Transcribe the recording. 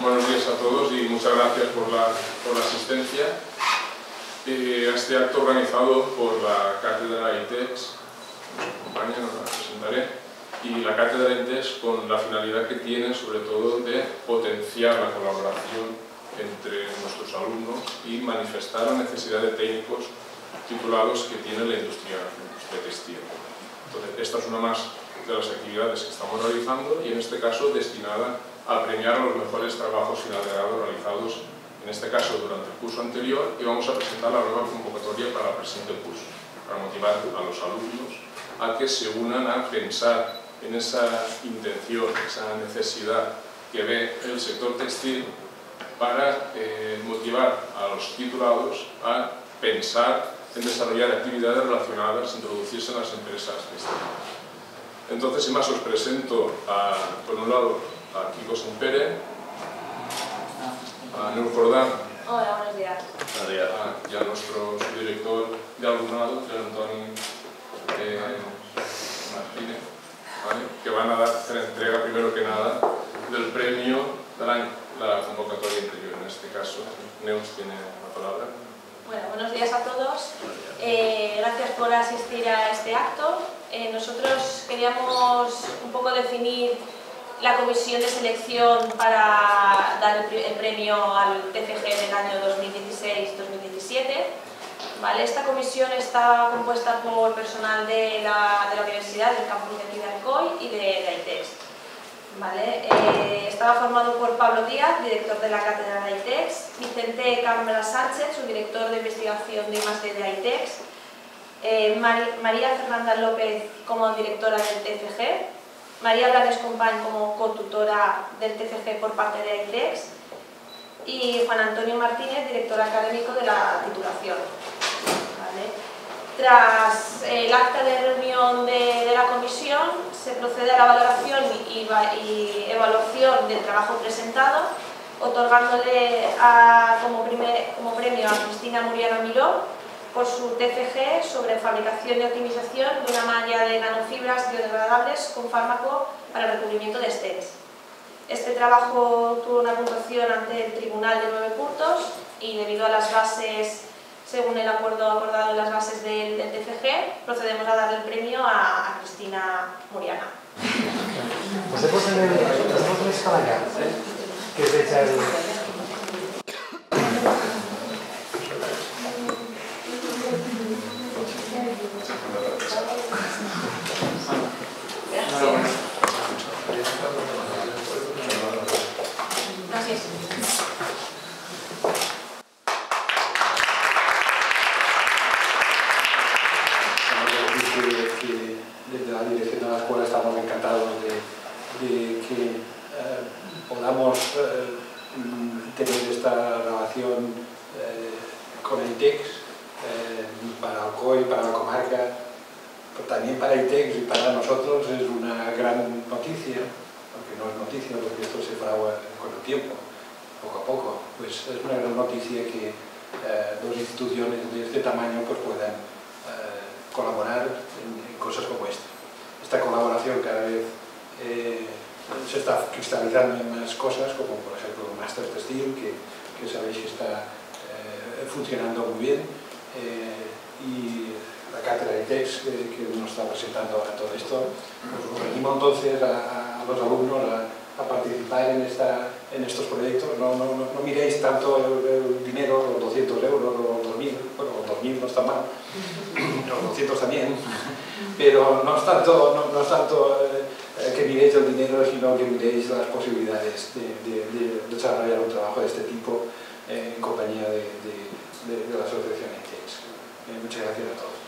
Buenos días a todos y muchas gracias por la asistencia a este acto organizado por la Cátedra ITEX, compañía, nos la presentaré, y la Cátedra ITEX con la finalidad que tiene sobre todo de potenciar la colaboración entre nuestros alumnos y manifestar la necesidad de técnicos titulados que tiene la industria textil. Entonces, esta es una más de las actividades que estamos realizando y en este caso destinada a premiar a los mejores trabajos final de grado realizados, en este caso durante el curso anterior, y vamos a presentar la nueva convocatoria para el presente curso, para motivar a los alumnos a que se unan a pensar en esa intención, esa necesidad que ve el sector textil para motivar a los titulados a pensar en desarrollar actividades relacionadas, introducirse en las empresas textiles. Entonces, sin más, os presento por un lado a Kiko Sempere, a Nur Jordán. Hola, buenos días. Y a nuestro subdirector de alumnado, Antoni Martínez, ¿vale? Que van a hacer entrega, primero que nada, del premio de la convocatoria anterior. En este caso, Neus tiene la palabra. Bueno, buenos días a todos. Gracias por asistir a este acto. Nosotros queríamos un poco definir la comisión de selección para dar el premio al TFG del año 2016-2017. ¿Vale? Esta comisión está compuesta por personal de la universidad, del campus de aquí de Alcoy y de ITEX. ¿Vale? Estaba formado por Pablo Díaz, director de la cátedra de ITEX, Vicente Carmela Sánchez, subdirector de investigación de I+D de ITEX, María Fernanda López como directora del TFG, María Blanes Company como cotutora del TFG por parte de ITEX y Juan Antonio Martínez, director académico de la titulación. ¿Vale? Tras el acta de reunión de la comisión, se procede a la valoración y evaluación del trabajo presentado, otorgándole como premio a Cristina Muriana Miró por su TFG sobre fabricación y optimización de una malla de nanofibras biodegradables con fármaco para el recubrimiento de stents. Este trabajo tuvo una puntuación ante el tribunal de 9 puntos y debido a las bases, según el acuerdo acordado en las bases del TFG, procedemos a darle el premio a Cristina Muriana. Podemos en el escalar, que es echar el... Gracias. Desde la dirección de la escuela estamos encantados de que podamos tener esta relación con ITEX para Alcoy, para la comarca, pero también para ITEX y para nosotros es una gran noticia, aunque no es noticia porque esto se fragua con el tiempo, poco a poco, pues es una gran noticia que dos instituciones de este tamaño pues puedan colaborar en cosas como esta. Esta colaboración cada vez se está cristalizando en más cosas, como por ejemplo el Máster Textil, que sabéis que está funcionando muy bien, y la cátedra de ITEX que nos está presentando ahora todo esto. Nos animo entonces a los alumnos a participar en estos proyectos. No miréis tanto el dinero, los 200 euros, los 2.000, bueno, los 2.000 no está mal, los 200 también, pero no es tanto que miréis el dinero, sino que miréis las posibilidades de desarrollar un trabajo de este tipo en compañía de la asociación ITEX. Muchas gracias a todos.